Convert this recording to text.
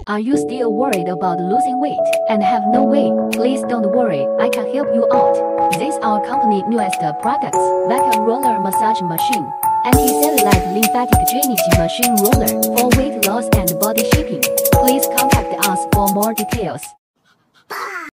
Are you still worried about losing weight and have no weight? Please don't worry, I can help you out. This is our company newest products, Vaccum Roller Massage Machine, anti-cellulite lymphatic drainage machine roller for weight loss and body shaping. Please contact us for more details.